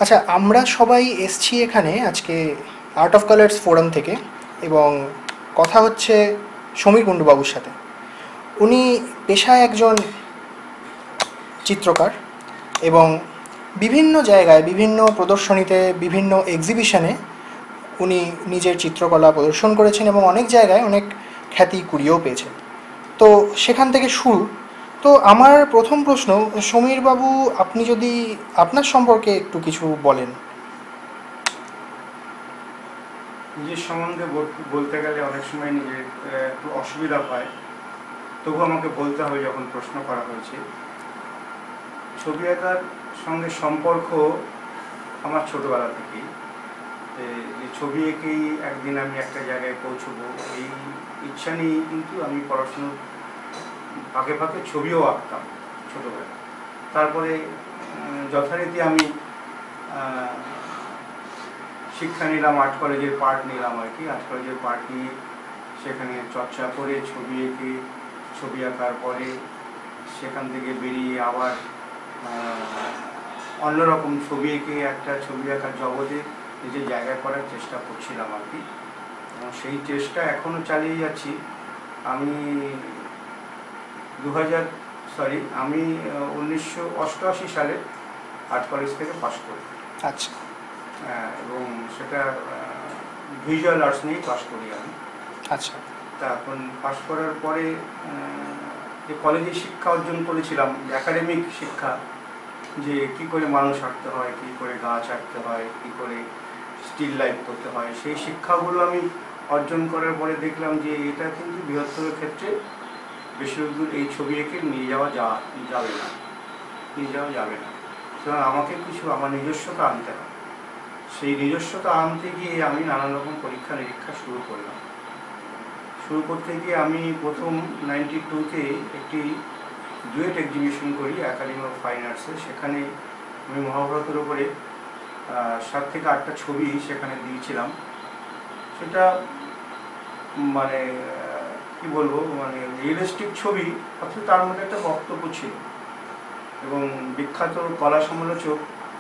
আচ্ছা, আমরা সবাই এসছি এখানে আজকে আর্ট অফ কালার্স ফোরাম থেকে, এবং কথা হচ্ছে সমীর কুণ্ডু বাবুর সাথে। উনি পেশায় একজন চিত্রকার, এবং বিভিন্ন জায়গায়, বিভিন্ন প্রদর্শনীতে, বিভিন্ন এক্সিবিশনে উনি নিজের চিত্রকলা প্রদর্শন করেছেন এবং অনেক জায়গায় অনেক খ্যাতি কুড়িয়েও পেয়েছেন। তো সেখান থেকে শুরু। তো আমার প্রথম প্রশ্ন, সমীরবাবু, আপনি যদি আপনার সম্পর্কে একটু কিছু বলেন। নিজের সম্বন্ধে বলতে গেলে অনেক সময় নিজের একটু অসুবিধা হয়, তবু আমাকে বলতে হবে যখন প্রশ্ন করা হয়েছে। ছবি আঁকার সঙ্গে সম্পর্ক আমার ছোটোবেলা থেকেই, যে ছবি এঁকেই একদিন আমি একটা জায়গায় পৌঁছবো এই ইচ্ছা নিয়েই কিন্তু আমি পড়াশুনোর ফাঁকে ফাঁকে ছবিও আঁকতাম ছোটোবেলায়। তারপরে যথারীতি আমি শিক্ষা নিলাম, আর্ট কলেজের পার্ট নিলাম আর কি। আর্ট কলেজের পার্ট নিয়ে সেখানে চর্চা করে ছবি এঁকে, ছবি আঁকার পরে সেখান থেকে বেরিয়ে আবার অন্যরকম ছবি এঁকে একটা ছবি আঁকার জগতে নিজের জায়গা করার চেষ্টা করছিলাম আর কি। এবং সেই চেষ্টা এখনও চালিয়ে যাচ্ছি। আমি 1988 সালে আর্ট কলেজ থেকে পাশ করি। আচ্ছা। এবং সেটা ভিজুয়াল আর্টস নিয়েই পাশ করি আমি। আচ্ছা। তা এখন পাশ করার পরে যে কলেজে শিক্ষা অর্জন করেছিলাম, একাডেমিক শিক্ষা, যে কি করে মানুষ আঁকতে হয়, কি করে গাছ আঁকতে হয়, কি করে স্টিল লাইফ করতে হয়, সেই শিক্ষাগুলো আমি অর্জন করার পরে দেখলাম যে এটা কিন্তু বৃহত্তর ক্ষেত্রে বেশি দূর এই ছবি এঁকে নিয়ে যাওয়া যাবে না। সুতরাং আমাকে কিছু আমার নিজস্বতা আনতে হবে। সেই নিজস্বতা আনতে গিয়ে আমি নানান রকম পরীক্ষা নিরীক্ষা শুরু করতে গিয়ে আমি প্রথম 92-তে একটি ডুয়েট এক্সিবিশন করি একাডেমি অফ ফাইন আর্টসে। সেখানে আমি মহাভারতের উপরে 7 থেকে 8টা ছবি সেখানে দিয়েছিলাম। সেটা মানে কি বলবো, মানে রিয়েলিস্টিক ছবি, অথচ তার মধ্যে একটা বক্তব্য ছিল। এবং বিখ্যাত কলা সমালোচক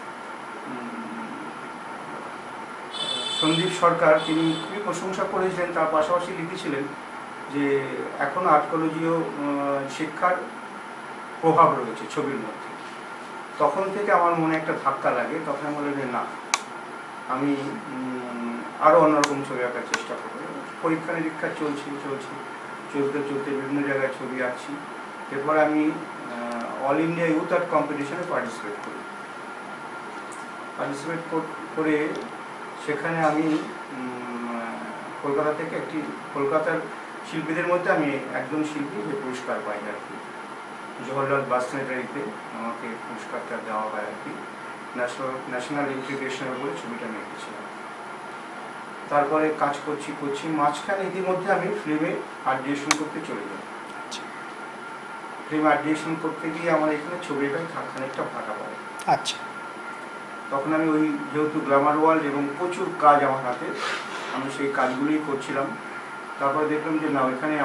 সন্দীপ সরকার, তিনি খুবই প্রশংসা করেছিলেন। তার পাশাপাশি লিখেছিলেন যে এখন আর্কোলজিও শিক্ষার প্রভাব রয়েছে ছবির মধ্যে। তখন থেকে আমার মনে একটা ধাক্কা লাগে। তখন আমি বললাম যে না, আমি আরও অন্যরকম ছবি আঁকার চেষ্টা করব। পরীক্ষা নিরীক্ষা চলতে বিভিন্ন জায়গায় ছবি আঁকছি। এরপর আমি অল ইন্ডিয়া ইউথ আর্ট কম্পিটিশনে পার্টিসিপেট করে সেখানে আমি কলকাতা থেকে কলকাতার শিল্পীদের মধ্যে আমি একজন শিল্পী যে পুরস্কার পাই আর কি। জওহরলাল বাস সেনেটারিতে আমাকে পুরস্কারটা দেওয়া হয় আর কি। ন্যাশনাল ইন্টিগ্রেশনের উপরে ছবিটা আমি এঁকেছিলাম। তারপরে কাজ করছি মাঝখানে ইতিমধ্যে আমি ফিল্মে আর্ট ডিরেকশন করতে চলে যাই। ফিল্ম আর্ট ডিরেকশন করতে গিয়ে আমার এখানে ছবিটা খানিকটা ফাটা পড়ে। আচ্ছা। তখন আমি ওই যেহেতু গ্ল্যামার ওয়ার্ল্ড এবং প্রচুর কাজ আমার হাতে, আমি সেই কাজগুলোই করছিলাম। তারপরে দেখলাম যে না, ওইখানে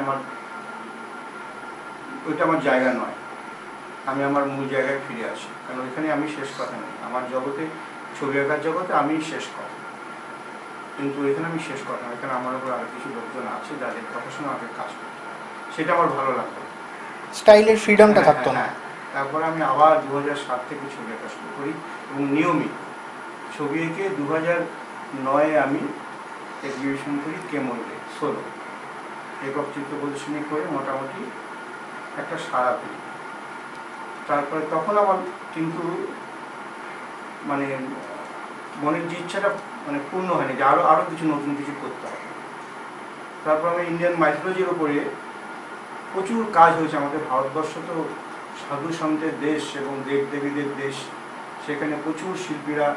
ওইটা আমার জায়গা নয়। আমি আমার মূল জায়গায় ফিরে আসি, কারণ ওইখানে আমি শেষ কথা নেই। আমার জগতে, ছবি আঁকার জগতে আমি শেষ কথা, কিন্তু এখানে আমি শেষ কথা না। এখানে আমার উপর আরও কিছু লোকজন আছে যাদের প্রফেশনাল আমাকে কাজ করতে, সেটা আমার ভালো লাগতো। স্টাইলের ফ্রিডমটা থাকতো না। তারপরে আমি আবার 2007 থেকে ছবি আঁকা শুরু করি এবং নিয়মিত ছবি এঁকে 2009-এ আমি এক্সিবিশন করি কেমইতে সোলো একক চিত্র প্রদর্শনী করে মোটামুটি একটা সাড়া পেল। তারপরে তখন আমার কিন্তু মানে মনের যে ইচ্ছাটা মানে পূর্ণ হয়নি, যে আরও কিছু নতুন কিছু করতে হবে। তারপর আমি ইন্ডিয়ান মাইথোলজির উপরে প্রচুর কাজ হয়েছে। আমাদের ভারতবর্ষ তো সাধু সন্তের দেশ এবং দেবদেবীদের দেশ। সেখানে প্রচুর শিল্পীরা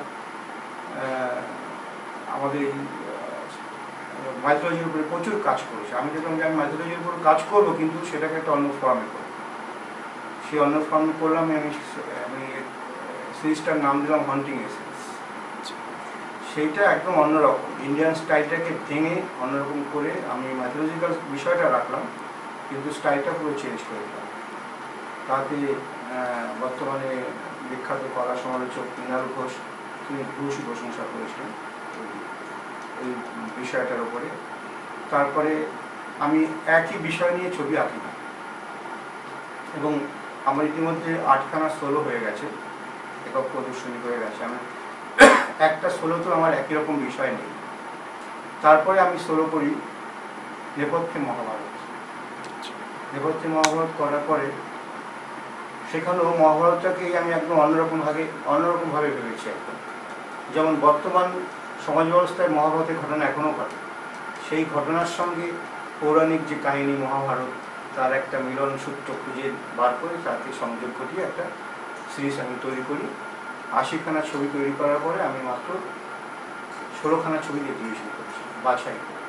আমাদের মাইথোলজির উপরে প্রচুর কাজ করেছে। আমি দেখলাম যে আমি মাইথোলজির উপর কাজ করবো, কিন্তু সেটাকে একটা অন্য ফর্মে করবো। সেই অন্য ফর্মে করলাম। আমি সিরিজটার নাম দিলাম হন্টিং এসেন্স। সেইটা একদম অন্যরকম, ইন্ডিয়ান স্টাইলটাকে ভেঙে অন্যরকম করে আমি মাইথোলজিক্যাল বিষয়টা রাখলাম, কিন্তু স্টাইলটা পুরো চেঞ্জ করে দিলাম। তাতে বর্তমানে বিখ্যাত কলা সমালোচক মৃণাল ঘোষ তিনি ভূয়সী প্রশংসা করেছিলেন ওই বিষয়টার উপরে। তারপরে আমি একই বিষয় নিয়ে ছবি আঁকি না, এবং আমার ইতিমধ্যে 8খানা সোলো হয়ে গেছে, একক প্রদর্শনী হয়ে গেছে। আমি একটা সোলোতেও আমার একই রকম বিষয় নেই। তারপরে আমি সোলো করি নেপথ্যে মহাভারত। নেপথ্যে মহাভারত করার পরে সেখানেও মহাভারতটাকেই আমি একদম অন্যরকমভাবে ভেবেছি একদম। যেমন বর্তমান সমাজ ব্যবস্থায় মহাভারতের ঘটনা এখনও ঘটে, সেই ঘটনার সঙ্গে পৌরাণিক যে কাহিনী মহাভারত, তার একটা মিলন সূত্র খুঁজে বার করে তাকে সংযোগ ঘটিয়ে একটা সিরিজ আমি তৈরি করি। 80খানা ছবি তৈরি করার পরে আমি মাত্র 16খানা ছবি এক্সিবিশন করেছি বাছাই করে।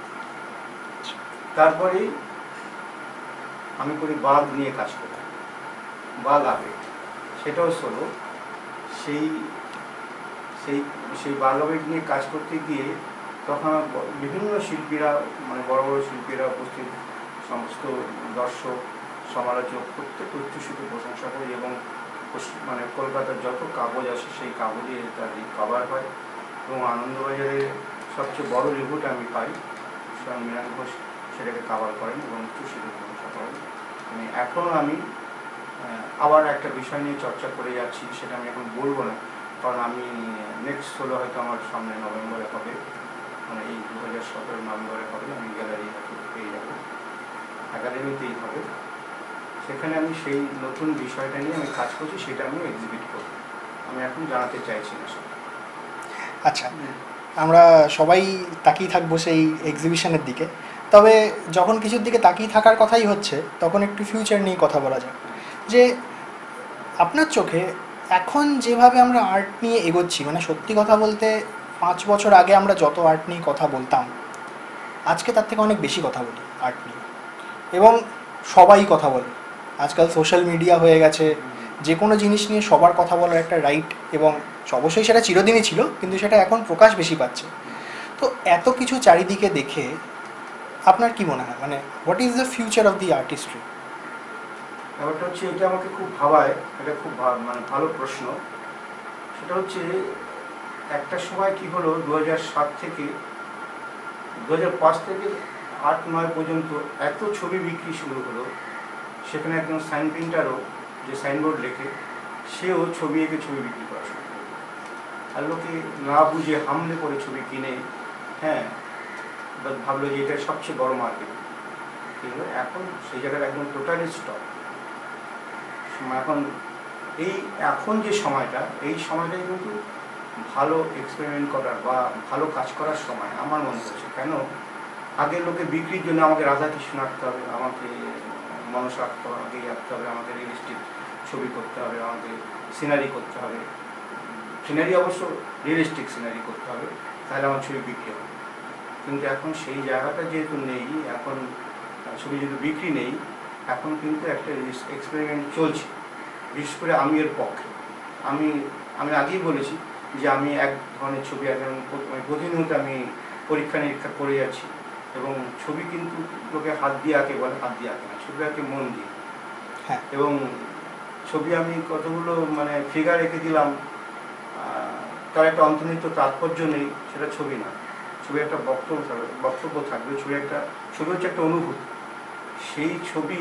তারপরেই আমি করি বাঘ নিয়ে কাজ করি, বাঘ আবেগ, সেটাও সোলো। সেই সেই সেই বাঘ আবেগ নিয়ে কাজ করতে গিয়ে তখন বিভিন্ন শিল্পীরা, মানে বড় বড় শিল্পীরা উপস্থিত, সমস্ত দর্শক সমালোচক প্রত্যেক উচ্ছ্বসিত প্রশংসা করি, এবং মানে কলকাতার যত কাগজ আসে সেই কাগজে তার কভার হয়, এবং আনন্দবাজারে সবচেয়ে বড় রিভিউটা আমি পাই, স্বয়ং মৃণাল ঘোষ সেটাকে কাভার করেন এবং উচ্ছ্বসিত প্রশংসা করেন। মানে এখনও আমি আবার একটা বিষয় নিয়ে চর্চা করে যাচ্ছি, সেটা আমি এখন বলবো না, কারণ আমি নেক্সট সোলো হয়তো আমার সামনে নভেম্বরে হবে, মানে এই 2017 নভেম্বরে হবে। আমি গ্যালারি পেয়ে যাবো, একাডেমিতেই হবে। সেখানে আমি সেই নতুন বিষয়টা নিয়ে আমি কাজ করছি, সেটা আমি এক্সিবিট করব। আমি এখন জানাতে চাইছি না সেটা। আচ্ছা, আমরা সবাই তাকিয়ে থাকবো সেই এক্সিবিশনের দিকে। তবে যখন কিছুর দিকে তাকিয়ে থাকার কথাই হচ্ছে, তখন একটু ফিউচার নিয়ে কথা বলা যাক। যে আপনার চোখে এখন যেভাবে আমরা আর্ট নিয়ে এগোচ্ছি, মানে সত্যি কথা বলতে 5 বছর আগে আমরা যত আর্ট নিয়ে কথা বলতাম, আজকে তার থেকে অনেক বেশি কথা বলি আর্ট নিয়ে, এবং সবাই কথা বলে। আজকাল সোশ্যাল মিডিয়া হয়ে গেছে, যে কোনো জিনিস নিয়ে সবার কথা বলার একটা রাইট, এবং অবশ্যই সেটা চিরদিনই ছিল, কিন্তু সেটা এখন প্রকাশ বেশি পাচ্ছে। তো এত কিছু চারিদিকে দেখে আপনার কি মনে হয়, মানে what is the future of the artistry? ব্যাপারটা হচ্ছে, এটা আমাকে খুব ভাবায়, এটা খুব মানে ভালো প্রশ্ন। সেটা হচ্ছে, একটা সময় কি হলো, 2007 থেকে 2005 থেকে 8-9 পর্যন্ত এত ছবি বিক্রি শুরু হলো, সেখানে একজন সাইন প্রিন্টারও, যে সাইনবোর্ড লেখে, সেও ছবি এঁকে ছবি বিক্রি করা শুরু করলো। আর লোকে না বুঝে হামলে করে ছবি কিনে, হ্যাঁ, ভাবলো যে এটা সবচেয়ে বড় মার্কেট। কিন্তু এখন সেই জায়গায় একদম টোটালি স্টপ। এখন যে সময়টা, এই সময়টাই কিন্তু ভালো এক্সপেরিমেন্ট করার বা ভালো কাজ করার সময় আমার মনে হচ্ছে। কেন, আগে লোকে বিক্রির জন্য আমাকে রাধাকৃষ্ণ আঁকতে হবে, আমাকে মানুষ আঁকতে হবে, আমাকে আঁকতে হবে, আমাকে রিয়েলিস্টিক ছবি করতে হবে, আমাকে সিনারি করতে হবে, সিনারি অবশ্য রিয়েলিস্টিক সিনারি করতে হবে, তাহলে আমার ছবি বিক্রি হবে। কিন্তু এখন সেই জায়গাটা যেহেতু নেই, এখন ছবি যেহেতু বিক্রি নেই, এখন কিন্তু একটা এক্সপেরিমেন্ট চলছে। বিশেষ করে আমি এর পক্ষে। আমি আগেই বলেছি যে আমি এক ধরনের ছবি এখন প্রতিনিয়ত আমি পরীক্ষা নিরীক্ষা করে যাচ্ছি, এবং ছবি কিন্তু লোকে হাত দিয়ে আঁকে বলে, হাত দিয়ে আঁকে না, ছবি আঁকে মন দিয়ে। হ্যাঁ, এবং ছবি আমি কতগুলো মানে ফিগার এঁকে দিলাম, তার একটা অন্তর্নিহিত তাৎপর্য নেই, সেটা ছবি না। ছবি একটা বক্তব্য থাকবে, ছবি হচ্ছে একটা অনুভূতি। সেই ছবি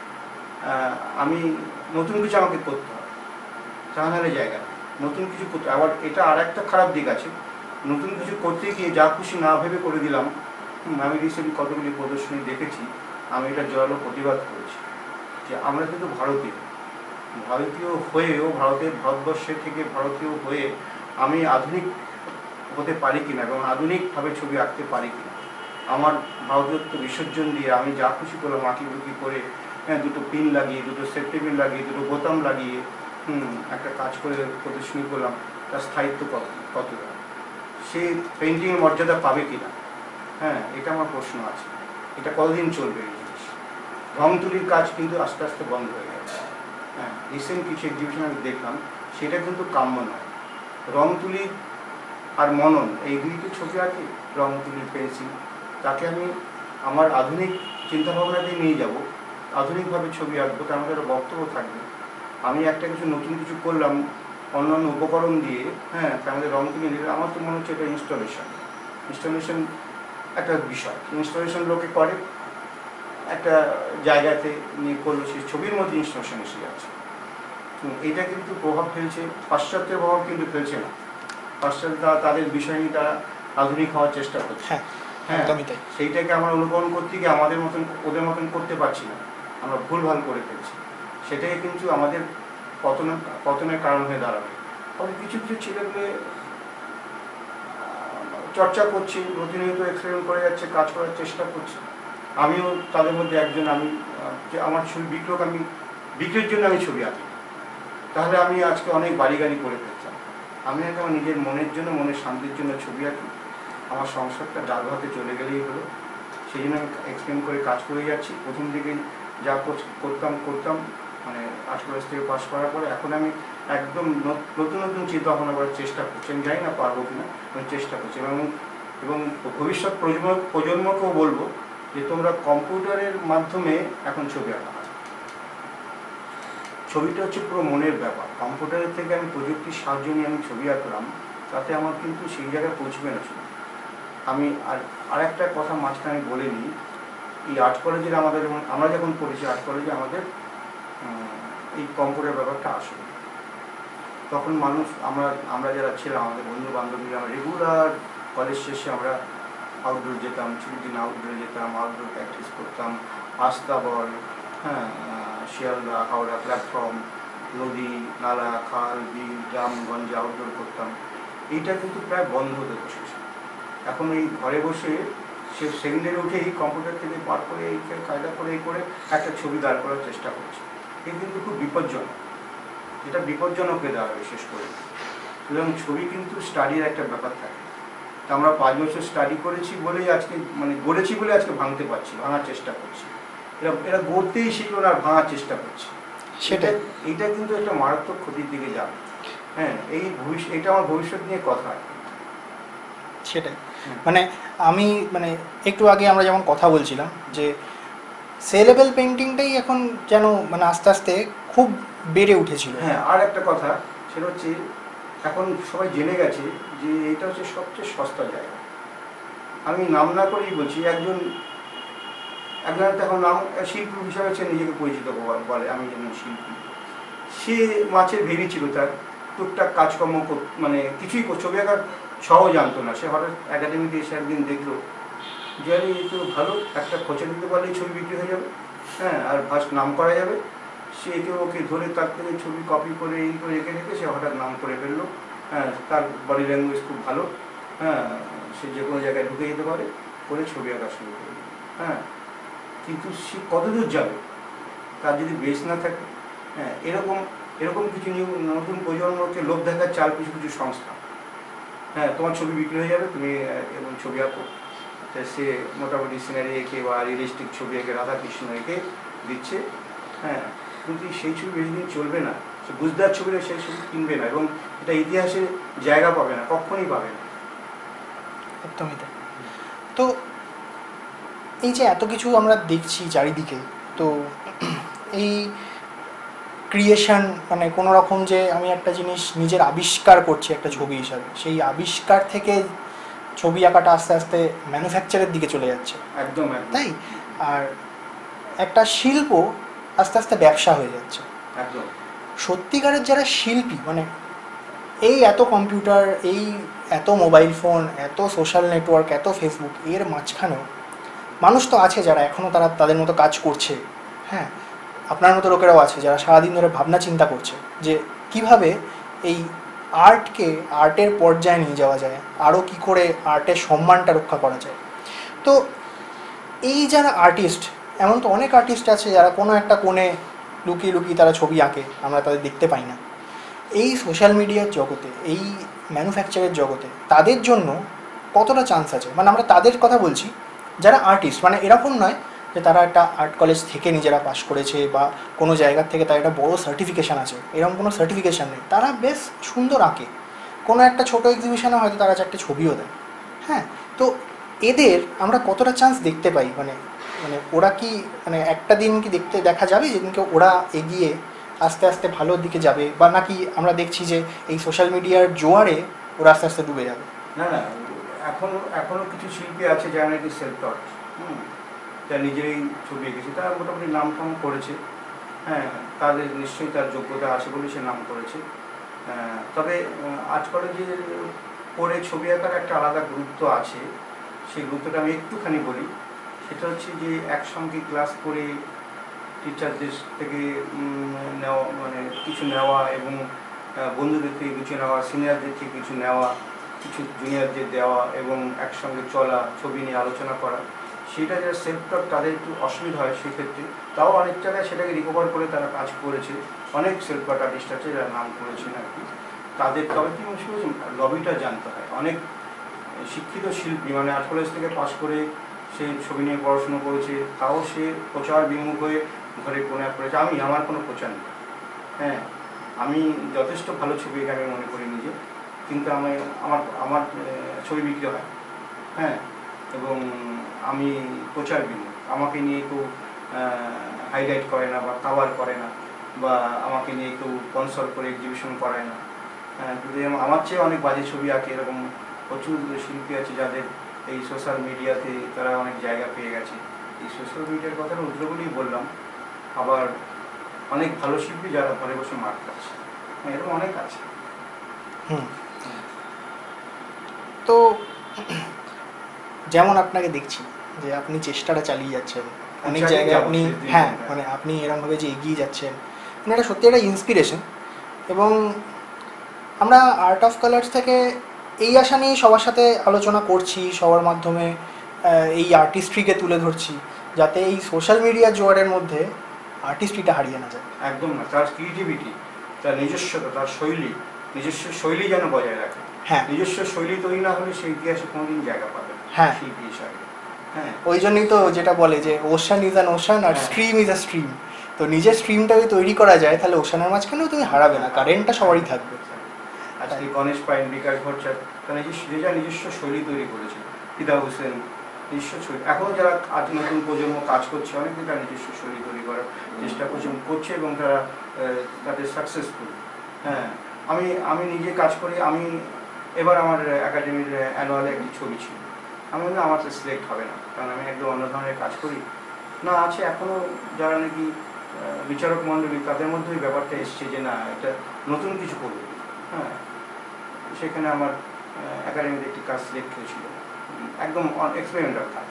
আমি নতুন কিছু আমাকে করতে হবে, তাহলে জায়গা নতুন কিছু করতে। আবার এটা আর একটা খারাপ দিক আছে, নতুন কিছু করতে গিয়ে যা খুশি না ভেবে করে দিলাম। আমি রিসেন্ট কতগুলি প্রদর্শনী দেখেছি, আমি এটা জোরালো প্রতিবাদ করেছি যে আমরা কিন্তু ভারতীয় হয়েও, ভারতবর্ষের থেকে ভারতীয় হয়ে আমি আধুনিক হতে পারি কিনা, এবং আধুনিকভাবে ছবি আঁকতে পারি কিনা। আমার ভারতীয়ত্ব বিসর্জন দিয়ে আমি যা খুশি করলাম আঁকিবুকি করে, হ্যাঁ, দুটো পিন লাগিয়ে, দুটো সেফটি পিন লাগিয়ে, দুটো বোতাম লাগিয়ে একটা কাজ করে প্রদর্শনী করলাম, তার স্থায়িত্ব কতটা, সে পেন্টিংয়ের মর্যাদা পাবে কিনা, হ্যাঁ, এটা আমার প্রশ্ন আছে। এটা কতদিন চলবে এই জিনিস? রং তুলির কাজ কিন্তু আস্তে আস্তে বন্ধ হয়ে গেছে। হ্যাঁ, রিসেন্ট কিছু এক্সিবিশন আমি দেখলাম, সেটা কিন্তু কাম্য নয়। রং তুলি আর মনন, এই দুইটি ছবি আঁকি, রং তুলি, পেন্সিল, তাকে আমি আমার আধুনিক চিন্তাভাবনা দিয়ে নিয়ে যাব, আধুনিকভাবে ছবি আঁকবো, তার মধ্যে একটা বক্তব্য থাকবে। আমি একটা কিছু নতুন কিছু করলাম, অন্যান্য উপকরণ দিয়ে, হ্যাঁ, আমাদের রং তুলি দিলে আমার তো মনে হচ্ছে এটা ইনস্টলেশন একটা বিষয়। ইনস্টলেশন লোকে করে একটা জায়গাতে নিয়ে করলো, সেই ছবির মধ্যে ইনস্টলেশন এসে যাচ্ছে। এটা কিন্তু প্রভাব ফেলছে, পাশ্চাত্যের প্রভাব কিন্তু ফেলছে না। পাশ্চাত্য তাদের বিষয় নিয়ে তারা আধুনিক হওয়ার চেষ্টা করছে। হ্যাঁ, সেইটাকে আমরা অনুকরণ করতে গিয়ে আমাদের মতন ওদের মতন করতে পারছি না, আমরা ভুলভাল করে ফেলছি। সেটাই কিন্তু আমাদের পতনের কারণ হয়ে দাঁড়াবে। তবে কিছু কিছু ছেলেগুলো চর্চা করছে, প্রতিনিয়ত এক্সপেরিমেন্ট করে যাচ্ছে, কাজ করার চেষ্টা করছে। আমিও তাদের মধ্যে একজন। আমি আমার ছবি বিক্রির জন্য আমি ছবি আঁকি, তাহলে আমি আজকে অনেক বাড়ি গাড়ি করে ফেলতাম। আমি আগে আমার নিজের মনের জন্য, মনের শান্তির জন্য ছবি আঁকি। আমার সংসারটা ডাল ভাতে চলে গেলেই হলো, সেই জন্য আমি এক্সপেরিমেন্ট করে কাজ করে যাচ্ছি। প্রথম দিকে যা করতাম মানে আর্ট কলেজ থেকে পাস করার পরে এখন আমি একদম নতুন নতুন চিন্তা ভাবনা করার চেষ্টা করছি। আমি জানি না পারবো কিনা, আমি চেষ্টা করছি। এবং ভবিষ্যৎ প্রজন্মকেও বলবো যে তোমরা কম্পিউটারের মাধ্যমে এখন ছবি আঁকা হয়। ছবিটা হচ্ছে পুরো মনের ব্যাপার। কম্পিউটারের থেকে আমি প্রযুক্তির সাহায্য নিয়ে আমি ছবি আঁকলাম, তাতে আমার কিন্তু সেই জায়গায় পৌঁছবে না ছবি। আমি আর একটা কথা মাঝখানে বলে নিই, এই আর্ট কলেজের আমরা যখন পড়েছি আর্ট কলেজে আমাদের এই কম্পিউটার ব্যাপারটা আসে। তখন মানুষ আমরা যারা ছিলাম, আমাদের বন্ধু বান্ধবীরা রেগুলার কলেজ শেষে আমরা আউটডোর যেতাম, ছুটির দিন আউটডোরে যেতাম, আউটডোর প্র্যাকটিস করতাম। আস্তাবল, হ্যাঁ, শিয়ালদা, হাওড়া প্ল্যাটফর্ম, নদী, নালা, খাল, বিল, গ্রামগঞ্জে আউটডোর করতাম। এইটা কিন্তু প্রায় বন্ধ হতে বসেছে। এখন এই ঘরে বসে সে সেকেন্ডের উঠেই কম্পিউটার থেকে পার করে এই কায়দা করে একটা ছবি দাঁড় করার চেষ্টা করছে। এই কিন্তু খুব বিপজ্জনক। এটা বিপজ্জনক হয়ে দাঁড়াবে শেষ করে। সুতরাং ছবি কিন্তু স্টাডির একটা ব্যাপার থাকে। আমরা 5 বছর স্টাডি করেছি বলেই আজকে গড়েছি বলে আজকে ভাঙার চেষ্টা করছি। এরা গড়তেই শিখলো না, ভাঙার চেষ্টা করছে। এইটা কিন্তু একটা মারাত্মক ক্ষতির দিকে যাবে। হ্যাঁ, এটা আমার ভবিষ্যৎ নিয়ে কথা। সেটাই আমি একটু আগে আমরা যেমন কথা বলছিলাম যে সেলেবল পেন্টিংটাই এখন যেন আস্তে আস্তে খুব বেড়ে উঠেছিল। হ্যাঁ, আর একটা কথা সেটা হচ্ছে এখন সবাই জেনে গেছে যে এটা হচ্ছে সবচেয়ে সস্তা জায়গা। আমি নাম না করেই বলছি, একজন এখন নাম শিল্পী হিসাবে সে নিজেকে পরিচিত বলে, আমি যেমন শিল্পী। সে মাছের ভেরি ছিল, তার টুকটাক কাজকর্ম কিছুই ছবি আঁকার সহজ জানতো না। সে হঠাৎ একাডেমিতে এসে একদিন দেখলো যে আরে এই তো ভালো, একটা খোঁচা দিতে পারলেই ছবি বিক্রি হয়ে যাবে, হ্যাঁ, আর ফার্স্ট নাম করা যাবে। সে ওকে ধরে তার থেকে ছবি কপি করে এই করে রেখে সে হঠাৎ নাম করে ফেললো। হ্যাঁ, তার বডি ল্যাঙ্গুয়েজ খুব ভালো, হ্যাঁ, সে যে কোনো জায়গায় ঢুকে যেতে পারে, করে ছবি আঁকা শুরু করবে। হ্যাঁ, কিন্তু সে কতদূর যাবে তার যদি বেস না থাকে? হ্যাঁ, এরকম কিছু নতুন প্রজন্মকে লোভ দেখার চাল কিছু সংস্থা। হ্যাঁ, তোমার ছবি বিক্রি হয়ে যাবে, তুমি এবং ছবি আঁকো। সে মোটামুটি সিনারি এঁকে বা রিয়েলিস্টিক ছবি এঁকে রাধাকৃষ্ণ এঁকে দিচ্ছে। হ্যাঁ, কিন্তু সেই ছবি বেশি দিন চলবে না। সে বুঝদার ছবিটা সেই ছবি কিনবে না এবং এটা ইতিহাসে জায়গা পাবে না, কখনই পাবে না। একদমই তাই। তো এই যে এত কিছু আমরা দেখছি চারিদিকে, তো এই ক্রিয়েশন কোনো রকম যে আমি একটা জিনিস নিজের আবিষ্কার করছি একটা ছবি হিসাবে, সেই আবিষ্কার থেকে ছবি আঁকাটা আস্তে আস্তে ম্যানুফ্যাকচারের দিকে চলে যাচ্ছে। একদম তাই। আর একটা শিল্প আস্তে আস্তে ব্যবসা হয়ে যাচ্ছে। একদম। সত্যিকারের যারা শিল্পী এই এত কম্পিউটার, এই এত মোবাইল ফোন, এত সোশ্যাল নেটওয়ার্ক, এত ফেসবুক, এর মাঝখানেও মানুষ তো আছে যারা এখনও তাদের মতো কাজ করছে। হ্যাঁ, আপনার মতো লোকেরাও আছে যারা সারাদিন ধরে ভাবনা চিন্তা করছে যে কিভাবে এই আর্টের পর্যায়ে নিয়ে যাওয়া যায়, আরও কি করে আর্টের সম্মানটা রক্ষা করা যায়। তো এই যারা আর্টিস্ট, এমন তো অনেক আর্টিস্ট আছে যারা কোনো একটা কোণে লুকিয়ে লুকিয়ে তারা ছবি আঁকে, আমরা তাদের দেখতে পাই না। এই সোশ্যাল মিডিয়ার জগতে, এই ম্যানুফ্যাকচারের জগতে তাদের জন্য কতটা চান্স আছে? আমরা তাদের কথা বলছি যারা আর্টিস্ট, এরকম নয় যে তারা একটা আর্ট কলেজ থেকে নিজেরা পাশ করেছে বা কোনো জায়গার থেকে তার একটা বড় সার্টিফিকেশান আছে, এরকম কোনো সার্টিফিকেশান নেই। তারা বেশ সুন্দর আঁকে, কোনো একটা ছোটো এক্সিবিশনে হয়তো তারা চারটে ছবিও দেয়। হ্যাঁ, তো এদের আমরা কতটা চান্স দেখতে পাই? ওরা কি একটা দিন কি দেখা যাবে যেদিনকে ওরা এগিয়ে আস্তে আস্তে ভালোর দিকে যাবে, বা নাকি আমরা দেখছি যে এই সোশ্যাল মিডিয়ার জোয়ারে ওরা আস্তে আস্তে ডুবে যাবে? না না, এখনো কিছু শিল্পী আছে যারা নাকি সেলফ টট, যা নিজেই ছবি এঁকেছে, তারা মোটামুটি নাম টাম করেছে। হ্যাঁ, তাদের নিশ্চয়ই তার যোগ্যতা আছে বলে সে নাম করেছে। তবে আজকাল যে পরে ছবি আঁকার একটা আলাদা গুরুত্ব আছে, সেই গুরুত্বটা আমি একটুখানি বলি। সেটা হচ্ছে যে একসঙ্গে ক্লাস করে টিচারদের থেকে নেওয়া, মানে কিছু নেওয়া, এবং বন্ধুদের থেকে কিছু নেওয়া, সিনিয়রদের থেকে কিছু নেওয়া, কিছু জুনিয়রদের দেওয়া, এবং একসঙ্গে চলা, ছবি নিয়ে আলোচনা করা। সেটা যারা সেলফ টট তাদের একটু অসুবিধা হয় সেক্ষেত্রে। তাও অনেক জায়গায় সেটাকে রিকভার করে তারা কাজ করেছে। অনেক সেলফ টট আর্টিস্ট আছে যারা নাম করেছেন আর কি। তাদের তবে কি মুশকিল, লবিটা জানতে হয়। অনেক শিক্ষিত শিল্পী, মানে আর্ট কলেজ থেকে পাশ করে সে ছবি নিয়ে পড়াশুনো করেছে, তাও সে প্রচার বিমুখ হয়ে ঘরে কোণে করেছে। আমার কোনো প্রচার নেই। হ্যাঁ, আমি যথেষ্ট ভালো ছবি এঁকে আমি মনে করি নিজে, কিন্তু আমার ছবি বিক্রি হয়। হ্যাঁ, এবং আমি প্রচার বিমুখ। আমাকে নিয়ে কেউ হাইলাইট করে না বা কাভার করে না, বা আমাকে নিয়ে কেউ কনসাল্ট করে এক্সিবিশন করায় না। কিন্তু আমার চেয়ে অনেক বাজে ছবি আঁকে এরকম প্রচুর শিল্পী আছে যাদের এই সোশ্যাল মিডিয়াতে তারা অনেক জায়গা পেয়ে গেছে। এই সোশ্যাল মিডিয়ার কথা রুদ্র বলেই বললাম। আবার অনেক ভালো শিল্পী যারা ঘরে বসে মাঠ খাচ্ছে, এরকম অনেক আছে। তো যেমন আপনাকে দেখছি যে আপনি চেষ্টাটা চালিয়ে যাচ্ছেন অনেক জায়গায়, আপনি হ্যাঁ মানে আপনি এরকমভাবে যে এগিয়ে যাচ্ছেন, মানে এটা সত্যি একটা ইন্সপিরেশন। এবং আমরা আর্ট অফ কালার্স থেকে এই আশা নিয়েই সবার সাথে আলোচনা করছি, সবার মাধ্যমে এই আর্টিস্ট্রিকে তুলে ধরছি, যাতে এই সোশ্যাল মিডিয়ার জোয়ারের মধ্যে আর্টিস্ট্রিটা হারিয়ে না যায়। একদম না, তার ক্রিয়েটিভিটি, তার নিজস্বতা, তার শৈলী, নিজস্ব শৈলী যেন বজায় রাখে। হ্যাঁ, নিজস্ব শৈলী তৈরি না হলে সেই ইতিহাসে কোনোদিন জায়গা পাবে না। হ্যাঁ, শিল্পী হিসাবে। হ্যাঁ, ওই জন্যই তো যেটা বলে যে ওশান ইজ অ্যান ওশান আর স্ট্রিম ইজ আ স্ট্রিম। তো নিজের স্ট্রিমটা যদি তৈরি করা যায় তাহলে ওশানের মাঝখানেও তুমি হারাবে না, কারেন্টটা সবারই থাকবে। আজকে গণেশ পাইন, বিকাশ ভট্টাচার্য তারা নিজস্ব শৈলী তৈরি করেছে। ফিদা হোসেন নিজস্ব শৈলী। এখনও যারা আজ নতুন প্রজন্ম কাজ করছে, অনেকে তারা নিজস্ব শৈলী তৈরি করার চেষ্টা করছে এবং তারা তাদের সাকসেসফুল। হ্যাঁ, আমি নিজে কাজ করি। আমি এবার আমার একাডেমির অ্যানুয়ালে একটি ছবি ছিল, আমি বললাম আমার তো সিলেক্ট হবে না, কারণ আমি একদম অন্য ধরনের কাজ করি না। আছে এখনও যারা নাকি বিচারক মণ্ডলী, তাদের মধ্যে ওই ব্যাপারটা এসছে যে না, এটা নতুন কিছু করবে। হ্যাঁ, সেখানে আমার একাডেমিতে একটি কাজ সিলেক্ট হয়েছিল, একদম এক্সপেরিমেন্টাল কাজ।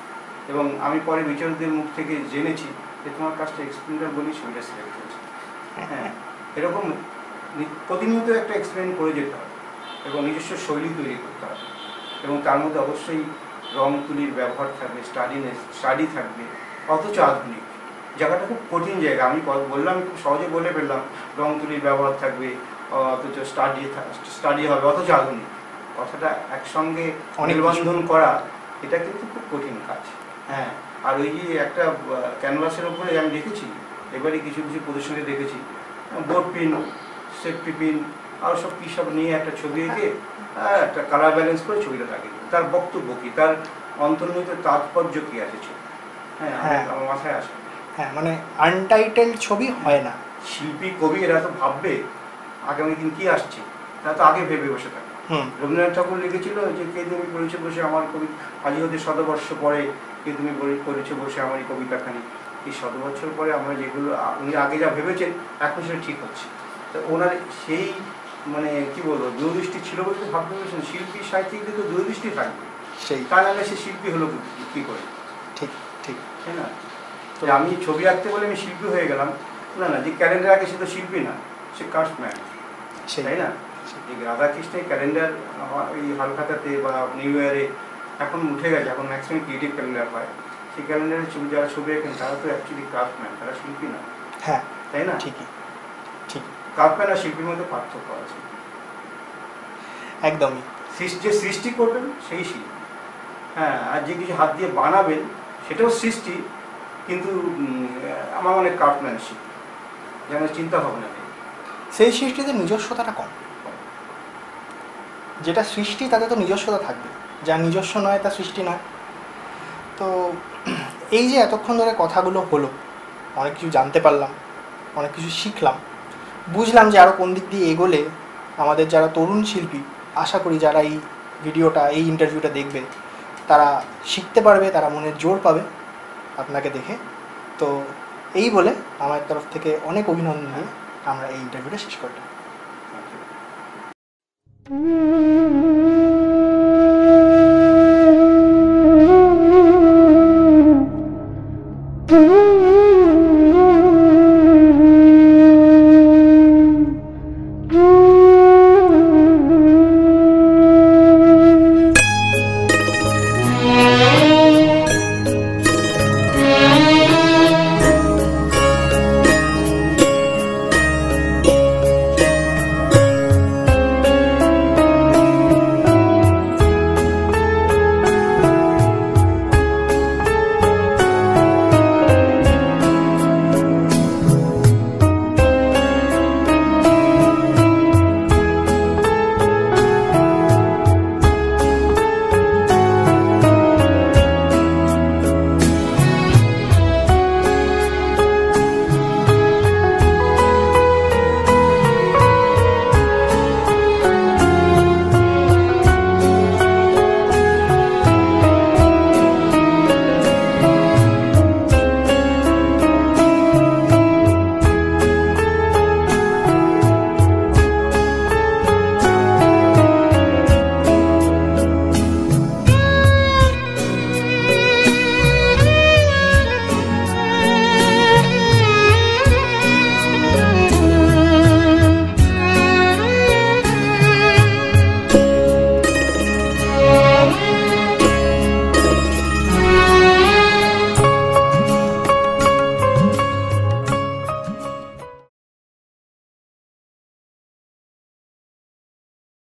এবং আমি পরে বিচারকদের মুখ থেকে জেনেছি যে তোমার কাজটা এক্সপেরিমেন্টাল বলেই ছবিটা সিলেক্ট হয়েছে। হ্যাঁ, এরকম প্রতিনিয়ত একটা এক্সপেরিমেন্ট করে যেতে হবে এবং নিজস্ব শৈলী তৈরি করতে হবে। এবং তার মধ্যে অবশ্যই রং তুলির ব্যবহার থাকবে, স্টাডি থাকবে, অথচ আধুনিক। জায়গাটা খুব কঠিন জায়গা। আমি বললাম, খুব সহজে বলে ফেললাম, রং তুলির ব্যবহার থাকবে, অথচ স্টাডি হবে, অথচ আধুনিক। কথাটা একসঙ্গে মেলবন্ধন করা, এটা কিন্তু খুব কঠিন কাজ। হ্যাঁ, আর ওই যে একটা ক্যানভাসের উপরে আমি দেখেছি, এবারে কিছু কিছু প্রদর্শনী দেখেছি, বোর্ড পিন, সেফটি পিন আর সব কী সব নিয়ে একটা ছবি এঁকে একটা কালার ব্যালেন্স করে ছবিটা থাকে। তার বক্তব্য কী, তার অন্তর্নিহিত তাৎপর্য কী আছে ছবি? হ্যাঁ, আমার মাথায় আসে। হ্যাঁ, মানে আনটাইটেলড ছবি হয় না। শিল্পী, কবি এরা তো ভাববে আগামী দিন কী আসছে, তারা তো আগে ভেবে বসে থাকে। রবীন্দ্রনাথ ঠাকুর লিখেছিল যে কে তুমি পড়েছো বসে আমার কবি, আজ হতে 100 বর্ষ পরে কে তুমি পড়েছো বসে আমার এই কবিতাখানি। এই 100 বছর পরে আমরা যেগুলো উনি আগে যা ভেবেছেন এখন সেটা ঠিক হচ্ছে। তো ওনার সেই মানে কি বলবো দূরদৃষ্টি ছিল বলে তো ভাবতে পেরেছেন। শিল্পী সাহিত্যিকদের তো দূরদৃষ্টি থাকবে, সেই তা নাহলে সে শিল্পী হলো কী করে? ঠিক ঠিক, তাই না? তো আমি ছবি আঁকতে বলে আমি শিল্পী হয়ে গেলাম না, না। যে ক্যালেন্ডার আঁকে সে তো শিল্পী না, সে ক্রাফটম্যান, তাই না? এই রাধাকৃষ্ণের ক্যালেন্ডার এই হালখাতাতে বা নিউ ইয়ারে এখন উঠে গেছে, এখন ম্যাক্সিমাম ক্রিয়েটিভ ক্যালেন্ডার হয়। সেই ক্যালেন্ডারের ছবি যারা ছবি আঁকেন তারা তো অ্যাকচুয়ালি ক্রাফটম্যান, তারা শিল্পী না। হ্যাঁ, তাই না? ঠিকই ঠিক। ক্রাফটম্যান আর শিল্পীর মধ্যে পার্থক্য আছে একদমই। যে সৃষ্টি করবেন সেই শিল্পী। হ্যাঁ, আর যে কিছু হাত দিয়ে বানাবেন সেটাও সৃষ্টি, কিন্তু আমার অনেক ক্রাফটম্যানশিপ, যেমন চিন্তা ভাবনা নেই। সেই সৃষ্টিতে নিজস্বতাটা কম। যেটা সৃষ্টি তাতে তো নিজস্বতা থাকবে, যা নিজস্ব নয় তা সৃষ্টি নয়। তো এই যে এতক্ষণ ধরে কথাগুলো হলো, অনেক কিছু জানতে পারলাম, অনেক কিছু শিখলাম, বুঝলাম যে আরও কোন দিক দিয়ে এগোলে আমাদের যারা তরুণ শিল্পী, আশা করি যারা এই ভিডিওটা, এই ইন্টারভিউটা দেখবে, তারা শিখতে পারবে, তারা মনের জোর পাবে আপনাকে দেখে। তো এই বলে আমার তরফ থেকে অনেক অভিনন্দন দিয়ে আমরা এই ইন্টারভিউটা শেষ করলাম।